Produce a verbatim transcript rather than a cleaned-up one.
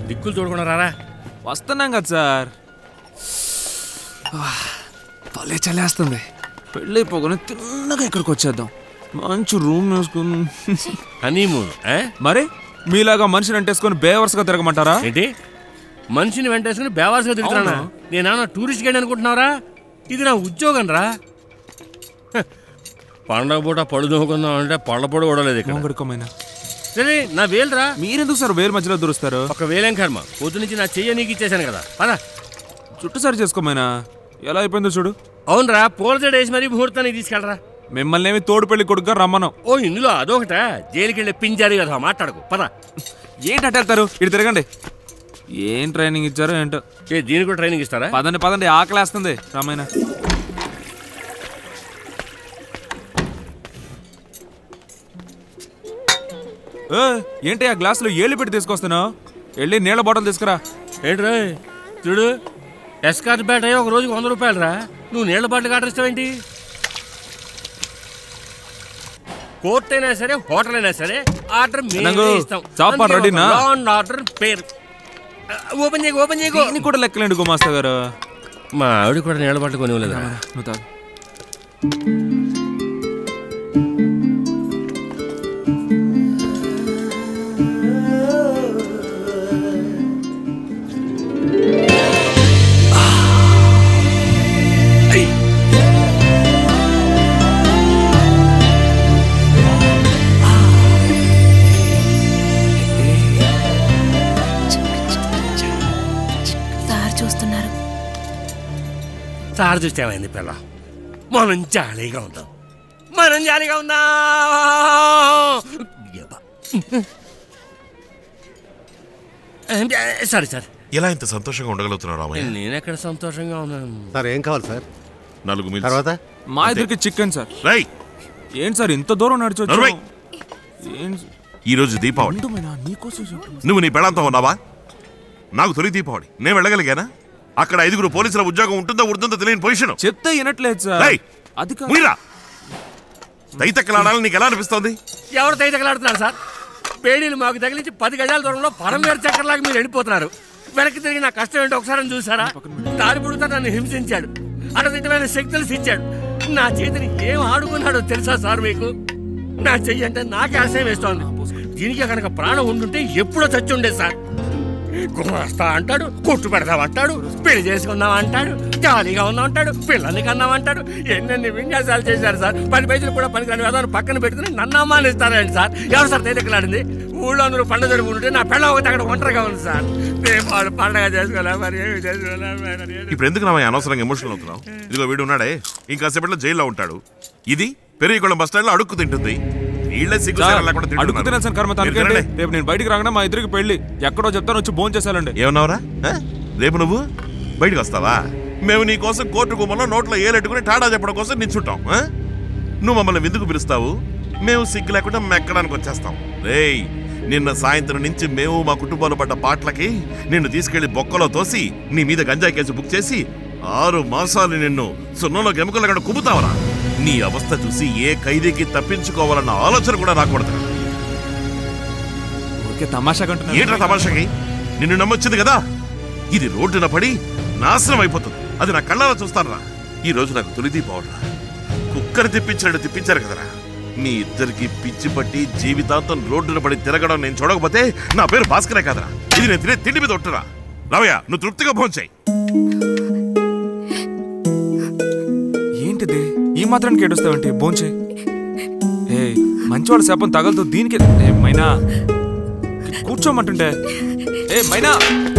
దిక్కులు చూడకుండా రారా. వస్తున్నాం కదా సార్. భలే చలేస్తుంది. పెళ్ళి అయిపోగానే తిన్నగా ఇక్కడికి వచ్చేద్దాం. మంచి రూమ్ వేసుకుని హనీమూన్. మరి మీలాగా మనిషిని వెంటేసుకుని బేవర్స్గా తిరగమంటారా ఏంటి? మనిషిని వెంటేసుకుని బేవర్స్గా తిరుగుతున్నా? నేనా టూరిస్ట్ గైడ్ అనుకుంటున్నారా? ఇది నా ఉద్యోగం రా. పండగ పూట పడు దూకుందాం అంటే పళ్ళ పొడి కూడా లేదు ఇక్కడ. సరే నా వేలురా. మీరెందుకు సార్ వేలు మధ్యలో దూరుస్తారు? ఒక వేలేం కర్మ. పొద్దు నుంచి నా చెయ్యి నీకు ఇచ్చేసాను కదా. పదా చుట్టూ సరి చేసుకోమైనా ఎలా అయిపోయిందో చూడు. అవునరా, పూల జడ వేసి మరీ ముహూర్తానికి తీసుకెళ్ళరా. మిమ్మల్ని ఏమి తోడు పెళ్లి కొడుకుగా రమ్మను. ఓ ఇందులో అదొకట. జైలుకి వెళ్ళి పింజారీ కదా, మాట్లాడకు. పద. ఏంటి అట్టేస్తారు? ఇటు తిరగండి. ఏం ట్రైనింగ్ ఇచ్చారో ఏంటో. ఏ దీనికి కూడా ట్రైనింగ్ ఇస్తారా? పదండి పదండి, ఆకలేస్తుంది. రామాయణ ఏంటి ఆ గ్లాసులో ఏళ్ళు పెట్టి తీసుకొస్తున్నావు? వెళ్ళి నీళ్ళ బాటిల్ తీసుకురా. ఏంట్రా చూడు, ఎస్కార్ట్ బ్యాట్ అయ్యి ఒక రోజుకి వంద రూపాయలు రా. నువ్వు నీళ్ళ బాటిల్ ఆర్డర్ ఇస్తావేంటి? కోర్ట్ అయినా సరే హోటల్ అయినా సరే ఆర్డర్ ఇస్తాం. ఆర్డర్ పేరు ఓపెన్ చేయకు ఓపెన్ చేయకు. దీన్ని కూడా లెక్కలేండి గుమాస్తా గారు. మా ఆవిడ కూడా నీళ్ళ బాటిల్ కొనివ్వలేదు. నువ్వు తాగు. సార్ చూస్తే ఏమైంది పిల్ల? మనం జాలీగా ఉందాం, మనం జాలీగా ఉందాం. సరే సార్. ఎలా ఇంత సంతోషంగా ఉండగలుగుతున్నారు రామయ్య? నేను ఎక్కడ సంతోషంగా ఉన్నాను సార్. ఏం కావాలి సార్? నాలుగు మీల్స్. తర్వాత మా ఇద్దరికి చికెన్ సార్. రై ఏంటి సార్ ఇంత దూరం నడిచొచ్చు? ఈ రోజు దీపావళి. నువ్వు నీ పెళ్ళంతో ఉన్నావా? నాకు తొలి దీపావళి. నేను వెళ్ళగలిగానా? అక్కడ ఐదుగురు పోలీసుల ఉద్యోగం ఉంటుందో ఉంటుందో తెలియని పొజిషన్. చెప్తే వినట్లేదు సార్. అది తైతక్కలాడాలని నీకు ఎలా అనిపిస్తోంది? ఎవరు తైతక్కలాడుతున్నారు సార్? పేడీలు మాకు తగిలించి పది గజాల దూరంలో పరమేరు చక్రలాగా మీరు వెళ్ళిపోతున్నారు. వెనక్కి తిరిగి నా కష్టం ఏంటో ఒకసారి చూసారా? దారి పుడుతా నన్ను హింసించాడు, అటదిటమైన శక్తులు ఇచ్చాడు. నా చేతిని ఏం ఆడుకున్నాడో తెలుసా సార్ మీకు? నా చెయ్యి అంటే నాకే ఆశయం వేస్తోంది. దీనికి కనుక ప్రాణం ఉండుంటే ఎప్పుడో చచ్చి ఉండేది సార్. వస్తా అంటాడు, కొట్టు పెడతాం అంటాడు, పెళ్లి చేసుకుందాం అంటాడు, జాలీగా ఉందాం అంటాడు, పిల్లల్ని కన్నాం అంటాడు. ఎన్నెన్ని విన్యాసాలు చేశారు సార్. పది పైసలు కూడా పనికిరాని వేదాన్ని పక్కన పెట్టుకుని నన్ను అమ్మానిస్తారండి సార్. ఎవరు సార్ తేదెక్కలాడింది? ఊళ్ళో అందరూ పండుగ జరుపుకుంటే నా పిల్ల ఒకటి అక్కడ ఒంటరిగా ఉంది సార్. వాళ్ళు పండగ చేసుకోలే, మరి ఏమి చేసుకోలే. ఇప్పుడు ఎందుకు నా అనవసరంగా ఎమోషనల్ అవుతున్నావు? ఇదిగో వీడు ఉన్నాడే, ఇంకాసేపట్లో జైల్లో ఉంటాడు. ఇది పెరిగికొండ బస్ స్టాండ్ లో అడుక్కు తింటుంది. అడుగు తినాల్సిన కర్మ తనకేంటి? రేపు నేను బయటికి రాగానే మా ఇద్దరికి పెళ్లి ఎక్కడో చెప్తాను, వచ్చి భోజనం చేశాలండి. ఏమన్నావురా? రేపు నువ్వు బయటకు వస్తావా? మేము నీ కోసం కోర్టు గుమ్మలో నోట్లో ఏలెట్టుకుని టాటా చెప్పడం కోసం నిల్చుంటాం. నువ్వు మమ్మల్ని విందుకు పిలుస్తావు, మేము సిగ్గు లేకుండా మెక్కడానికి వచ్చేస్తాం. రేయ్, నిన్న సాయంత్రం నుంచి మేము మా కుటుంబాలు పడ్డ పాటలకి నిన్ను తీసుకెళ్లి బొక్కలో తోసి నీ మీద గంజాయి కేసు బుక్ చేసి ఆరు మాసాలు నిన్ను సున్నంలో ఎముకలు కుమ్ముతావరా? నీ అవస్థ చూసి ఏ ఖైదీకి తప్పించుకోవాలన్న ఆలోచన కూడా రాకూడదు. ఏంట్రా తమాషాకి? నిన్ను నమ్మొచ్చింది కదా, ఇది రోడ్డున పడి నాశనం అయిపోతుంది. అది నా కళ్ళలో చూస్తానురా. ఈ రోజు నాకు తొలి దీపావళిరా. కుక్కర్ తిప్పించాడు తిప్పించారు కదరా. మీ ఇద్దరికి పిచ్చి పట్టి జీవితాంతం రోడ్డున పడి తిరగడం నేను చూడకపోతే నా పేరు భాస్కరే కదరా. ఇది నేను తినే తిండి మీద ఒట్టురా. రావయ్య, నువ్వు తృప్తిగా భోంచేయి. ఏంటిది ఈ మాత్రానికి ఏడుస్తావేంటి? భోంచేయి. ఏ మంచివాళ్ళ శాపం తగలతో దీనికి. మైనా కూర్చోమంటుంటే. ఏ మైనా